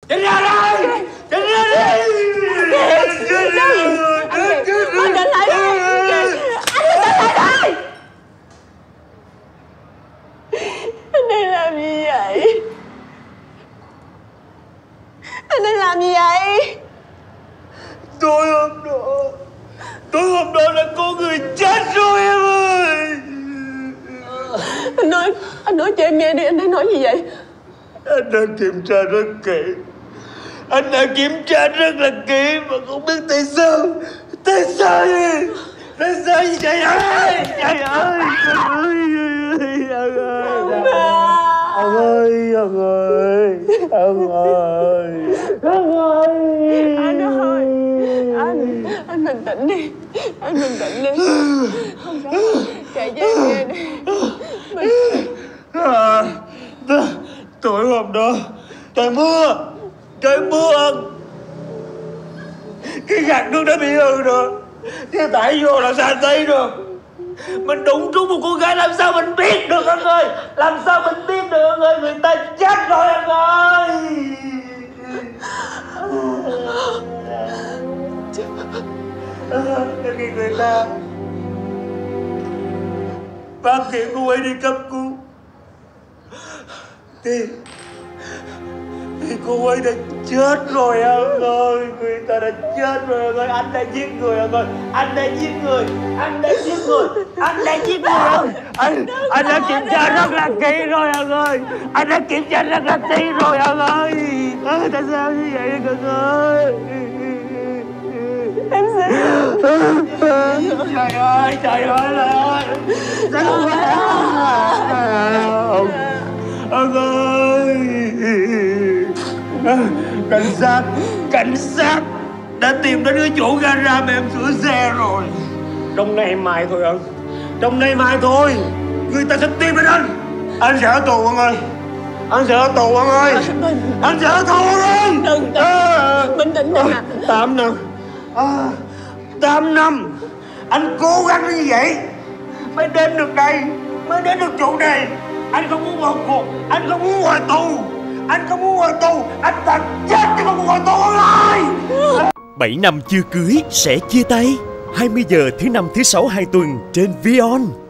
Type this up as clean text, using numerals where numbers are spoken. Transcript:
Chạy ra đây! Chạy ra đây! Anh định lại đây! Anh định lại đây! Anh đang làm gì vậy? Anh đang làm gì vậy? Tối hôm đó là có người chết rồi em ơi. Anh nói cho em nghe đi, anh đang nói gì vậy? Anh đã kiểm tra rất kỹ. Anh đã kiểm tra rất là kỹ mà không biết tại sao. Tại sao vậy? Tại sao vậy trời ơi? Trời ơi! Trời ơi! Ông ơi! Ông ơi! Ông ơi! Ông ơi! Anh ơi! Anh bình tĩnh đi. Anh bình tĩnh đi. Không sao. Kể cho em nghe đi. Tối hôm đó trời mưa. Cái gạt nước đã bị hư rồi. Cái tải vô làm sao anh thấy được. Mình đụng trúng một cô gái làm sao mình biết được anh ơi. Làm sao mình biết được anh ơi. Người ta chết rồi anh ơi. Khi người ta phát hiện cô ấy đi cấp cứu thì cô ấy đã chết rồi anh ơi. Người ta đã chết rồi anh ơi. Anh đã giết người anh ơi. Anh đã giết người. Anh đã giết người. Anh đã giết người. Anh đã kiểm tra rất là kỹ rồi anh ơi. Anh đã kiểm tra rất là kỹ rồi anh ơi. Tại sao như vậy anh ơi? Em sẽ... Trời ơi trời ơi. Ông ơi. Cảnh sát đã tìm đến cái chỗ gara mà em sửa xe rồi. Trong nay mai thôi anh. Trong nay mai thôi. Người ta sẽ tìm đến anh. Anh sẽ ở tù anh ơi. Anh sẽ ở tù anh ơi. Anh sẽ ở tù anh ơi. Đừng bình tĩnh nè. 8 năm. 8 năm. Anh cố gắng như vậy mới đến được đây, mới đến được chỗ này. Anh không muốn vào cuộc. Anh không muốn ngồi tù. Anh không muốn ngồi tù. Anh ta chết chứ không muốn ngồi tù ơi. 7 năm chưa cưới sẽ chia tay. 20 giờ thứ 5 thứ 6 hàng tuần trên VION.